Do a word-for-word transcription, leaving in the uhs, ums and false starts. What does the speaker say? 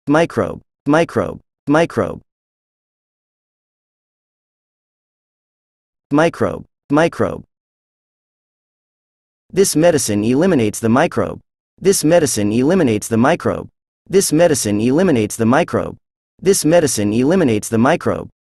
microbe, microbe, microbe, microbe, microbe. This medicine eliminates the microbe. This medicine eliminates the microbe. This medicine eliminates the microbe. This medicine eliminates the microbe.